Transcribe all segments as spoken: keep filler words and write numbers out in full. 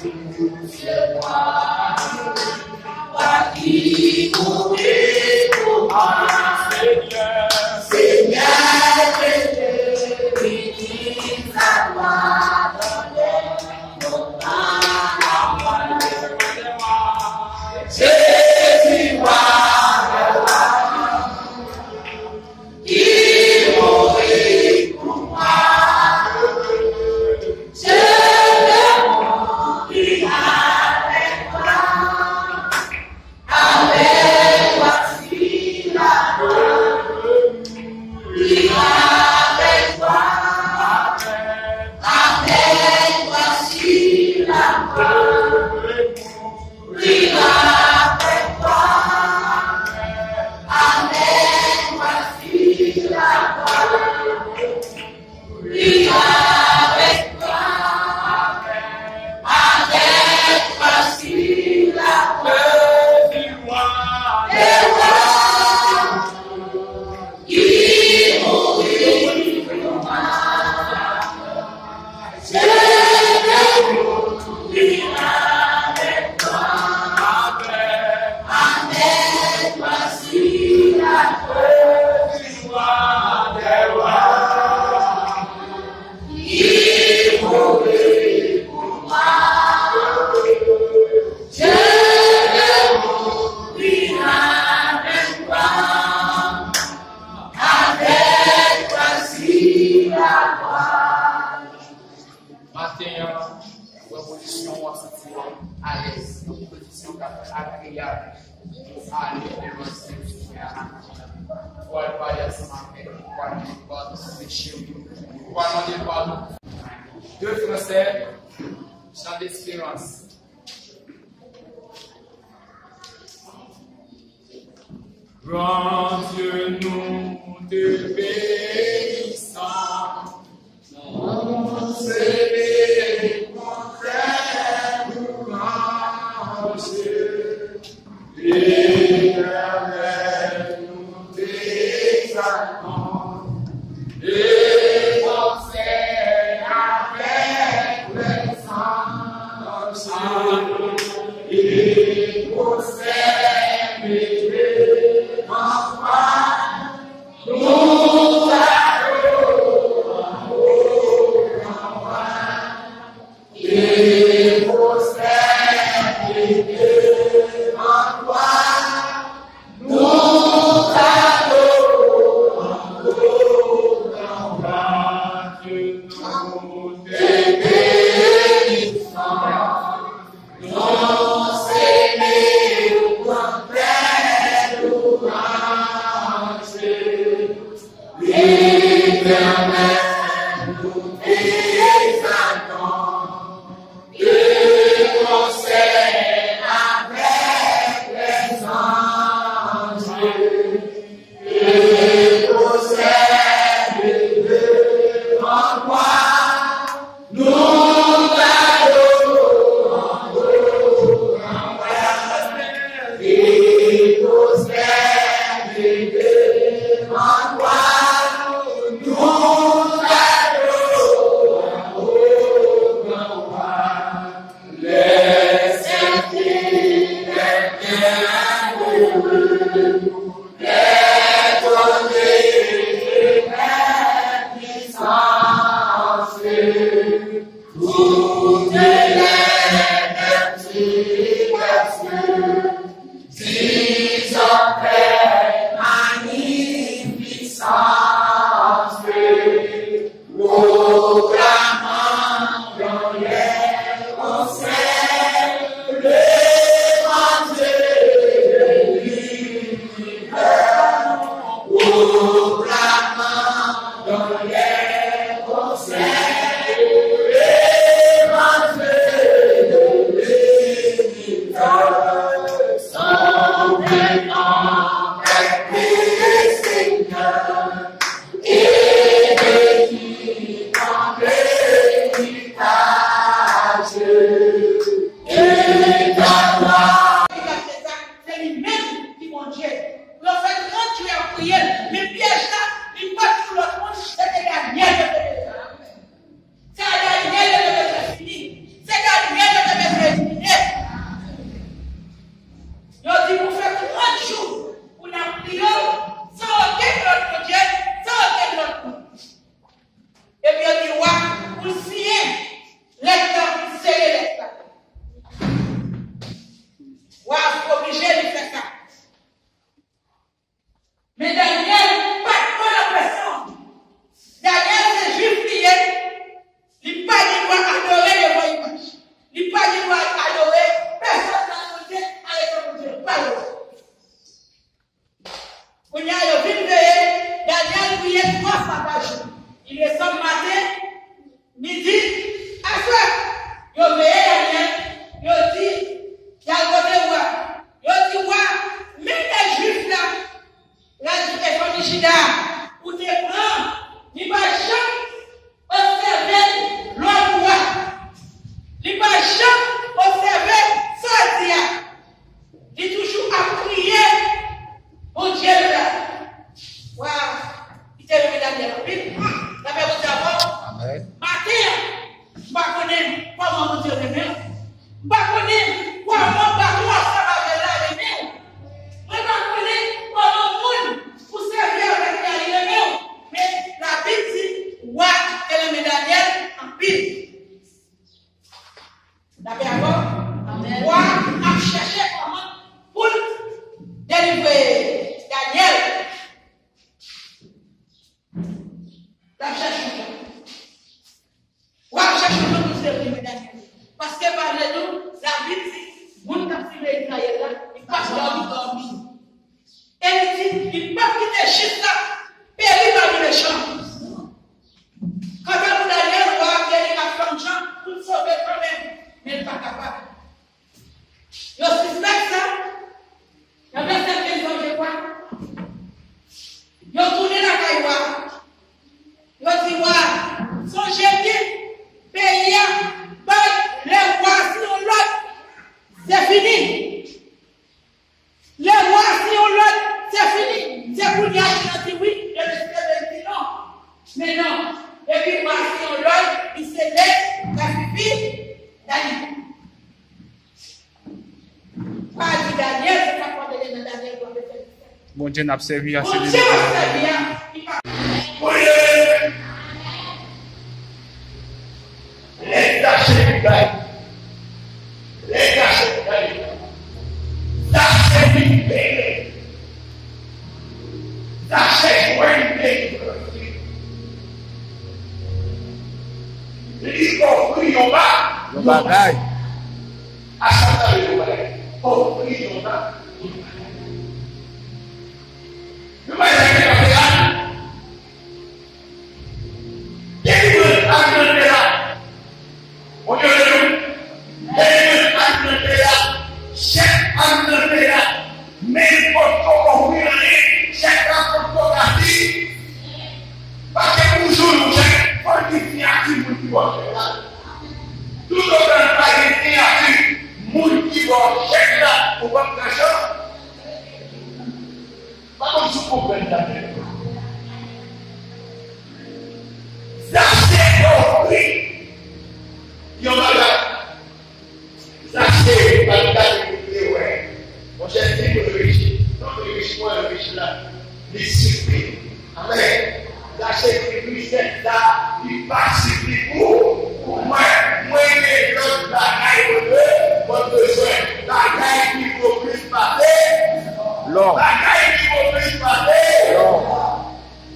Let's observer ça dit. Il toujours à prier. Mon Dieu là. Waouh. Il t'a remis dans la Bible. La Bible dit avant. Amen. Matin, je ne connais pas comment mon Dieu remet. Je ne connais pas comment bateau ça va venir là remet. Je ne connais pas comment monde pour servir avec la remet. Mais la Bible dit, ouais, elle met Daniel en pile. D'accord? Amen. Ouais, a cherché comment pour délivrer Daniel. La cherche. Ouais, cherche pour délivrer Daniel. Parce que par nous, la Bible dit, vous n'avez pas fait Israël là, il passe dans le dormir. Et il dit, il ne peut pas quitter Chypre là, périr dans les champs. Quand on Daniel voit qu'il a fait un champ, pour sauver quand même, mais il n'est pas capable. Il y a suspect ça. Il y a certains qui ont fait quoi? Ils ont tourné la caille. Ils ont dit, ouais, son génie, payant, les rois, si on l'autre, c'est fini. Les rois, si on l'autre, c'est fini. C'est pour y aller, il dit oui, et le Seigneur dit non. Mais non. Et puis, moi, si on l'autre, il se laisse, la fille, Daniel. Pas dit Daniel, c'est pas pour donner dans Daniel pour le faire. Bon Dieu n'a servi à Bon ce Dieu n'a servi à. Les tâches gagnent. Les tâches gagnent. Tâches libérées. Tâches joignées. Les compris en bas. Le bagaille. À Satan le bagaille. Compris en bas. Le bagaille est là. Délivre à là. On dit délivre à là. Chef à là. Mais pour qu'on comprenne, chef à photographie. Parce que toujours, j'ai fortifié à qui vous voit. Tout le monde a été à qui vous voit. Chef là, pour votre argent. Pas comme si vous comprenez la tête. Ça c'est compris. Il y en a là. Ça c'est pas le cas de l'écouter, ouais. Mon cher, c'est pour le riche. Non, le riche, moi, le riche là. Discipline. Amen. La sécurité là, il participe pour pour moi. Moi, les gens, la caille de mon besoin. La caille qui faut plus parler. L'or. La caille qui faut plus parler. L'or.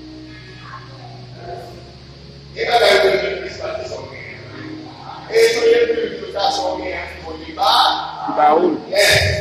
Et quand la caille de plus parler, son bien. Et sur les plus de toute façon, bien, il faut du bas. Du baoul. Yes.